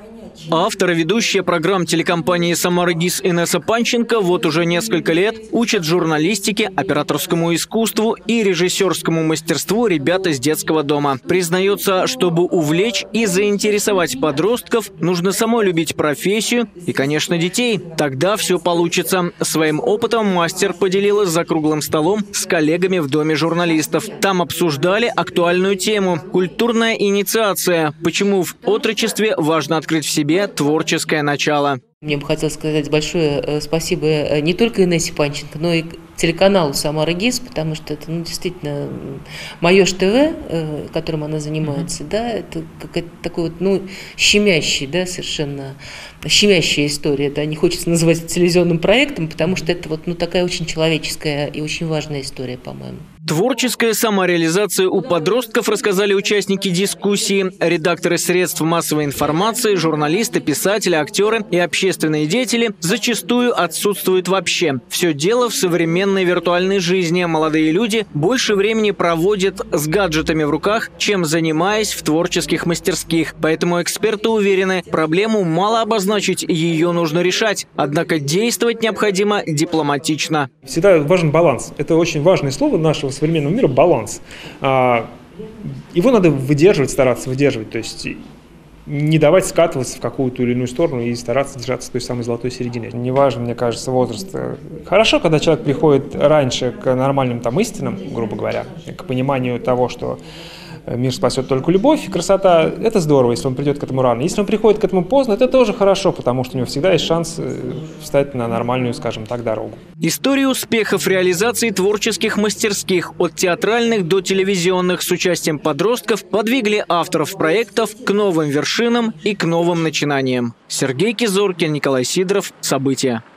Автор и ведущая программ телекомпании «Самара ГИС» Инесса Панченко вот уже несколько лет учат журналистике, операторскому искусству и режиссерскому мастерству ребят из детского дома. Признается, чтобы увлечь и заинтересовать подростков, нужно самой любить профессию и, конечно, детей. Тогда все получится. Своим опытом мастер поделилась за круглым столом с коллегами в Доме журналистов. Там обсуждали актуальную тему – культурная инициация. Почему в отрочестве важно открыть в себе творческое начало. Мне бы хотелось сказать большое спасибо не только Инессе Панченко, но и телеканалу «Самара ГИС», потому что это действительно Маёш ТВ, которым она занимается, да, это какая-то такой вот, щемящий, да, совершенно щемящая история, да, не хочется называть это телевизионным проектом, потому что это вот, такая очень человеческая и очень важная история, по-моему. Творческая самореализация у подростков, рассказали участники дискуссии. Редакторы средств массовой информации, журналисты, писатели, актеры и общественные деятели зачастую отсутствуют вообще. Все дело в современной виртуальной жизни. Молодые люди больше времени проводят с гаджетами в руках, чем занимаясь в творческих мастерских. Поэтому эксперты уверены, проблему мало обозначить, ее нужно решать. Однако действовать необходимо дипломатично. Всегда важен баланс. Это очень важное слово нашего современного мира – баланс. Его надо выдерживать, стараться выдерживать, то есть не давать скатываться в какую-то или иную сторону и стараться держаться той самой золотой середины. Неважно, мне кажется, возраст. Хорошо, когда человек приходит раньше к нормальным истинам, грубо говоря, к пониманию того, что мир спасет только любовь и красота. Это здорово, если он придет к этому рано. Если он приходит к этому поздно, это тоже хорошо, потому что у него всегда есть шанс встать на нормальную, скажем так, дорогу. Историю успехов реализации творческих мастерских от театральных до телевизионных с участием подростков подвигли авторов проектов к новым вершинам и к новым начинаниям. Сергей Кизоркин, Николай Сидоров. События.